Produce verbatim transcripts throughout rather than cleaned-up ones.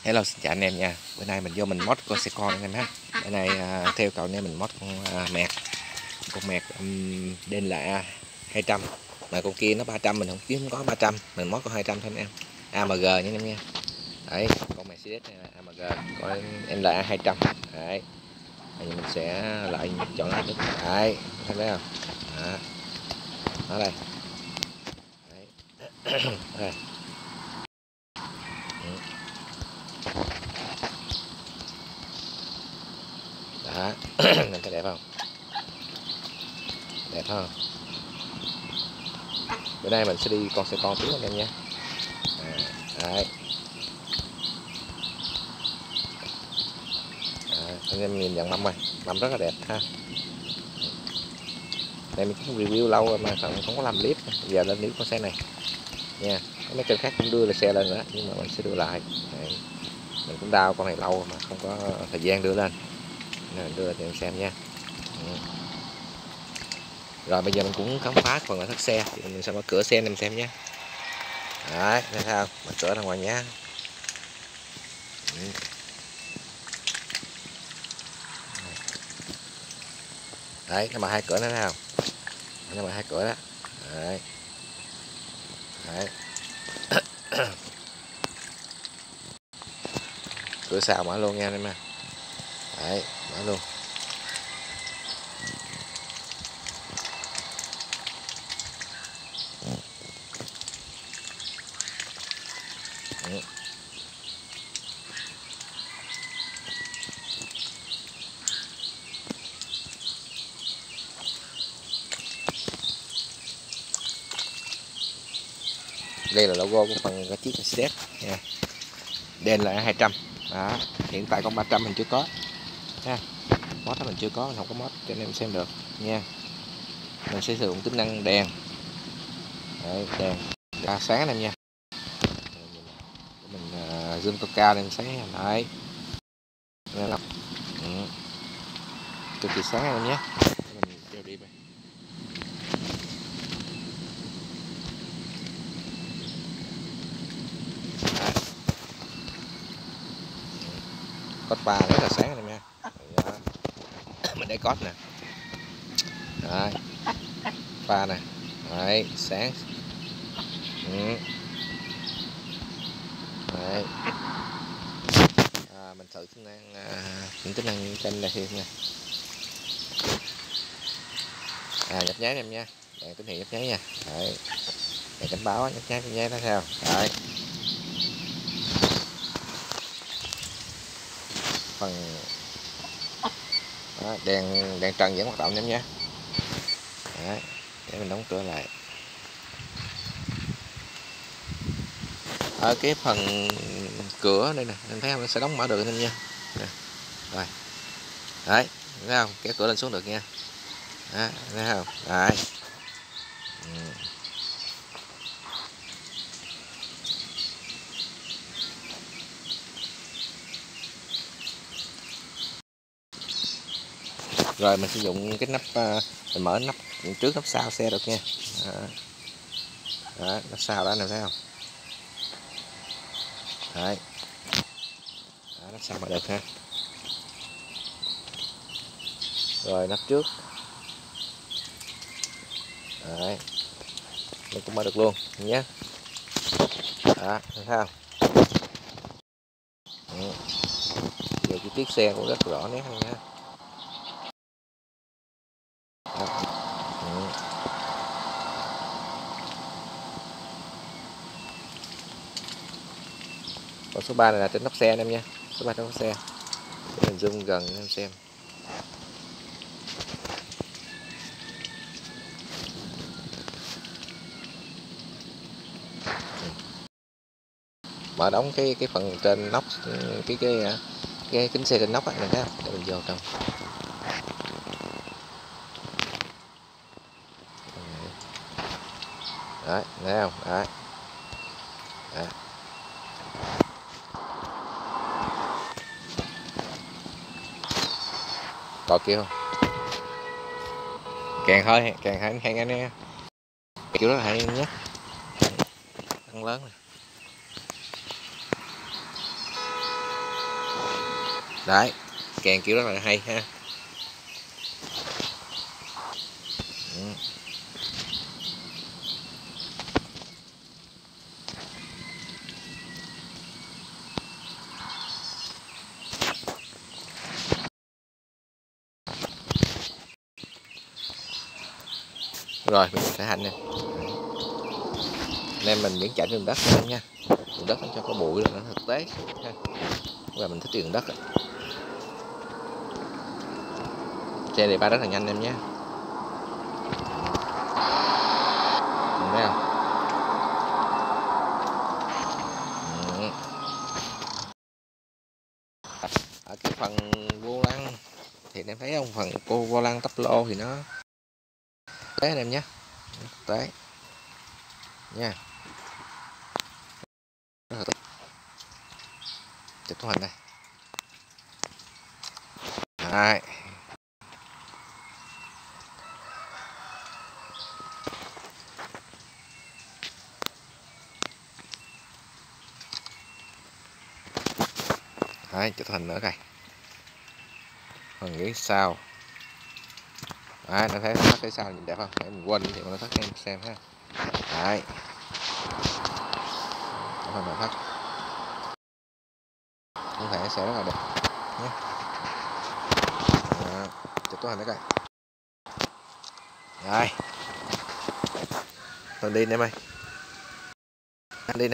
Hello, xin chào anh em nha. Bữa nay mình vô mình mod con xe con anh em ha. Bữa nay à, theo cậu này mình mod con à, mẹt, con mẹt um, đen lạ hai trăm, mà con kia nó ba trăm, mình không kiếm không có ba trăm, mình mod con hai trăm thôi anh em. a em giê nha anh em nha. Đấy, con Mercedes này là a em giê, con em lạ hai trăm. Đấy. Bây giờ mình sẽ lại chọn nó được. Đấy, thấy đấy không? Đó. Đó đây. Đấy. Đây. Đó. Nhìn thấy đẹp không? Đẹp không? Bữa nay mình sẽ đi con xe con tiếp anh em nha. À, đấy. À, anh em nhìn nhận mâm này, mâm rất là đẹp ha. Đây mình cũng review lâu rồi mà không, không có làm clip, giờ lên clip con xe này nha. Có mấy kênh khác cũng đưa là xe lên nữa, nhưng mà mình sẽ đưa lại. Đấy. Mình cũng đào con này lâu mà không có thời gian đưa lên, nên mình đưa lên cho em xem nha. Ừ. Rồi bây giờ mình cũng khám phá phần nội thất xe, thì mình sẽ mở cửa xe em xem nhé. Đấy, thấy không? Mở cửa ra ngoài nhá. Ừ. Đấy, nó mở hai cửa nữa thấy không? Nó mở hai cửa đó. Đấy. Đấy. Cửa sau mở luôn nha anh em nha. Đấy, mở luôn. Ừ. Đây là logo của phần cái chiếc Mercedes nha. Đen là hai trăm. Đó, hiện tại con ba trăm mình chưa có ha. Mod đó mình chưa có, mình không có mod cho anh em xem được nha. Mình sẽ sử dụng tính năng đèn. Đấy, đèn ra sáng anh em nha. Mình uh, zoom cao cao lên sáng đấy. Ừ. Cực kỳ sáng anh em nhé. Mình đeo đi vậy. Cốt pha rất là sáng anh em nha. Đó. Mình để cốt nè. Đấy. Pha nè. Đấy, sáng. Ừ. Đấy. À, mình thử tính năng à, những tính năng trên đây thêm nha. À, nhấp nháy em nha, đèn tín hiệu nhấp nháy nha. Đấy. Đèn cảnh báo nhấp nháy nhấp nháy nó theo. Đấy. Phần đó, đèn đèn trần vẫn hoạt động em nha. Đấy. Để mình đóng cửa lại. Ở cái phần cửa đây nè, em thấy không, nó sẽ đóng mở được anh nha. Nè. Rồi. Đấy, thấy không? Kéo cửa lên xuống được nha. Đó, thấy không? Đấy. Ừ. Rồi mình sử dụng cái nắp, mình mở nắp trước nắp sau xe được nha. Đó. Đó, nắp sau đó anh thấy không? Đấy. Đó, nắp sau mở được ha. Rồi nắp trước. Đấy. Mình cũng mở được luôn nhé. Đó, thấy không? Ừ. Giờ chi tiết xe cũng rất rõ nét hơn nha. Đó. Ừ. Còn số ba này là trên nóc xe anh em nha. Số ba trên nóc xe. Để mình zoom gần em xem. Mở đóng cái cái phần trên nóc, cái cái cái kính xe trên nóc á, mình thấy không? Để mình vô trong. Đấy, thấy không? Đấy. Đấy. Có kia không? Càng hơi, càng hay hay anh em. Kiểu đó là hay nhé. Tăng lớn này. Đấy, kèn kiểu rất là hay ha. Ừ. Rồi mình sẽ hành nè, nên mình vẫn chạy đường đất lên nha, đường đất cho có bụi là nó thực tế ha. Và mình thích đường đất. Xe này ba rất là nhanh em nhé. Thấy không? Ừ. Ở cái phần vô lăng thì em thấy không, phần cô vô lăng tắp lô thì nó tế anh em nhé, tế nha. Chụp tấm hình này. Đấy. Đấy, chụp tấm hình nữa coi. Phần dưới sau. Đấy, nó thấy nó cái sau nhìn đẹp không? Để mình quên thì nó thắt em xem ha. Đấy. Phần nội thất. Có thể sẽ rất là đẹp nhé. Đó. Chụp tấm hình nữa coi. Rồi. Thôi đi em ơi. Anh đi nè.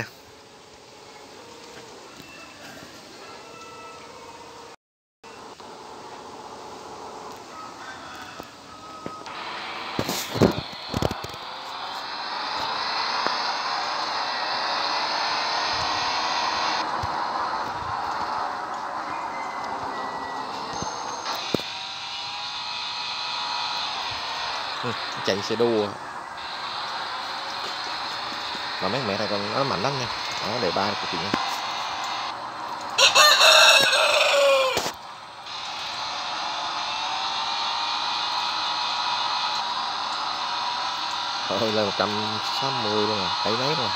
Ừ, chạy xe đua mà mấy mẹ này còn nó mạnh lắm nha. Đó, đề ba của chị nha. Thôi lên một trăm sáu mươi luôn rồi, thấy mấy rồi.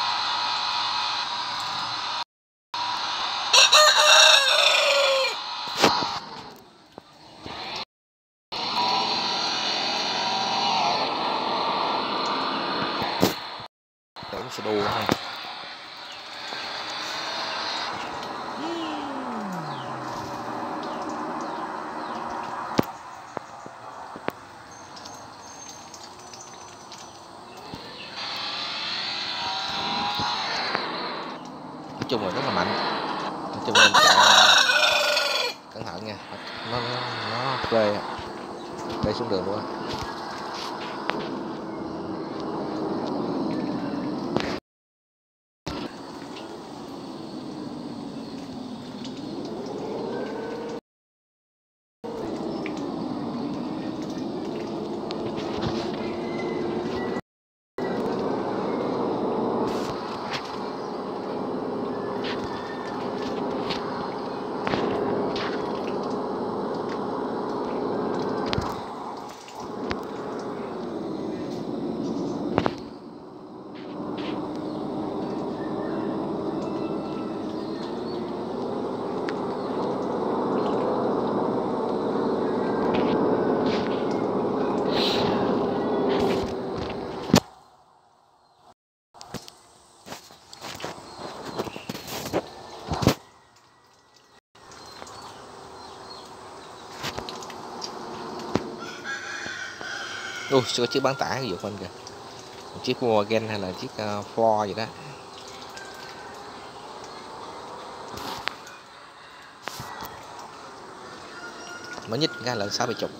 Đánh xe đua ha. Nói chung là rất là mạnh. Nói chung là chạy cẩn thận nha, nó nó nó rơi rơi xuống đường luôn. Ui, có chiếc bán tải ví dụ bên kìa, một chiếc Volkswagen hay là chiếc uh, Ford gì đó. Mới nhích ra là sáu bảy chục.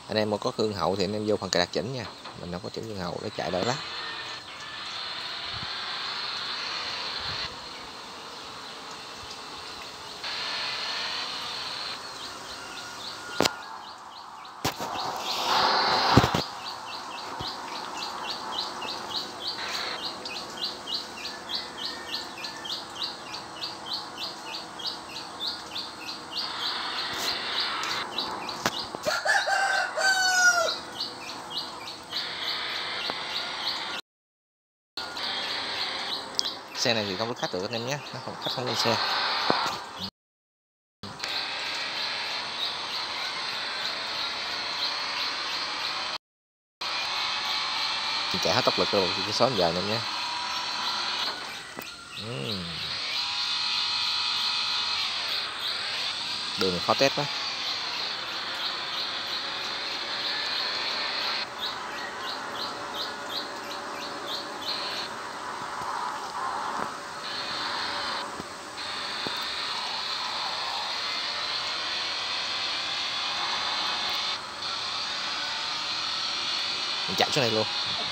Anh em mà có khương hậu thì anh em vô phần cài đặt chỉnh nha, mình không có chỉnh khương hậu để chạy đỡ lắm. Xe này thì không có khách được anh em nhé, nó không khách không lên xe. Mình chạy hết tốc lực rồi cái số giờ anh em nhé. uhm. Đường khó test quá. Mình chạy xuống đây luôn.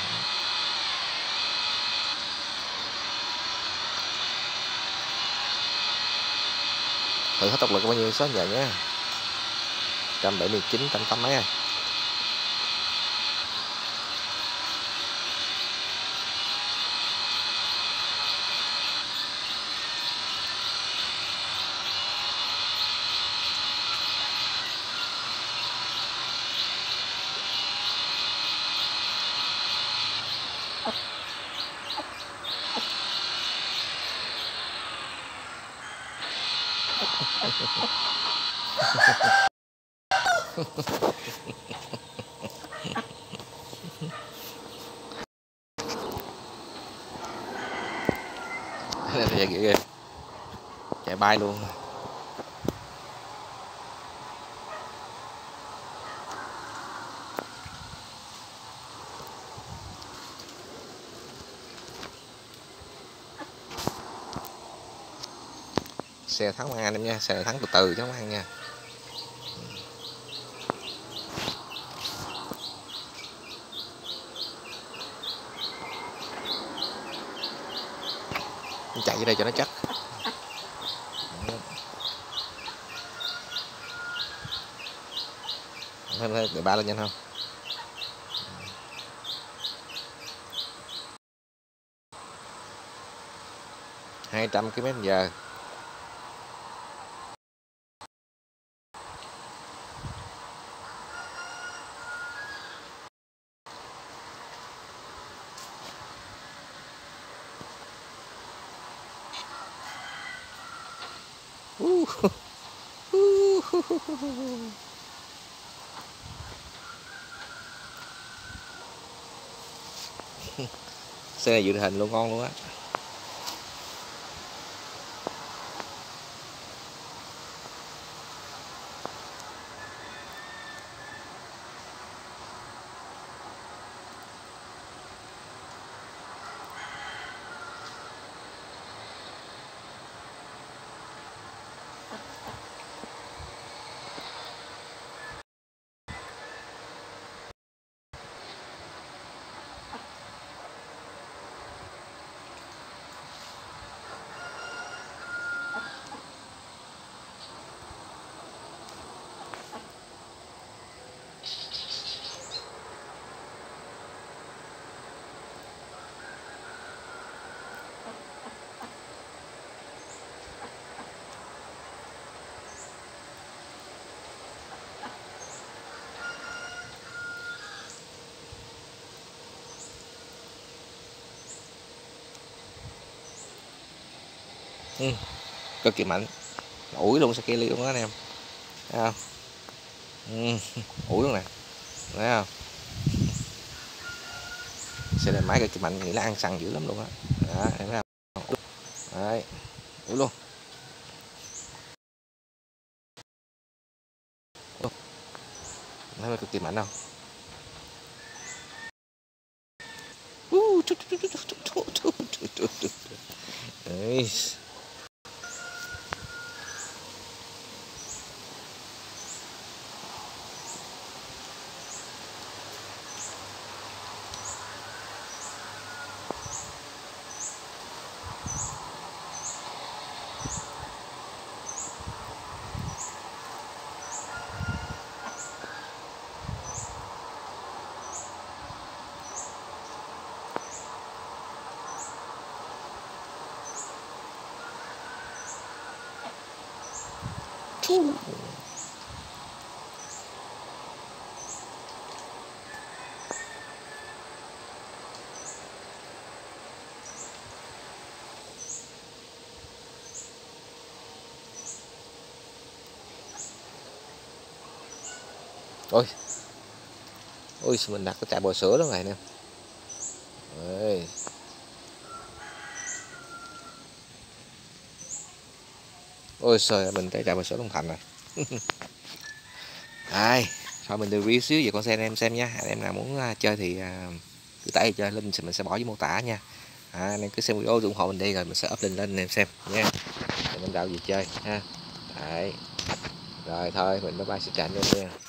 Thử hết tốc lực bao nhiêu số giờ nhé. một trăm bảy mươi chín, một trăm tám mấy. Đây là kìa, chạy bay luôn. Xe thắng mang anh em nha, xe thắng từ từ chứ không ăn nha. Chạy vô đây cho nó chắc. Thêm thêm để ba lên nhanh không? hai trăm ki lô mét giờ. Uh, uh, uh, uh, uh. Xe này dự hình luôn, ngon luôn á. Ừ, cực kỳ mạnh, ủi luôn xe luôn đó anh em, thấy không? Ừ, ủi luôn nè, thấy không? Xe này máy cực kỳ mạnh, nghĩ là ăn xăng dữ lắm luôn á. Đó, thấy không? Đấy, ủi luôn. Thấy cực kỳ mạnh không? Đấy. Ôi, ôi mình đặt cái trại bò sữa đó này nè. Ôi. Ôi trời, mình thấy trại bò sữa Long Thành rồi. Đây, thôi mình review xíu về con xe anh em xem nha. Anh em nào muốn uh, chơi thì uh, cứ tải chơi, link mình sẽ bỏ dưới mô tả nha. À, anh em cứ xem video ủng hộ mình đi rồi mình sẽ up link lên anh em xem nha. Để mình đào gì chơi ha. Đấy. Rồi thôi, mình bye bye, xin chào anh em nha.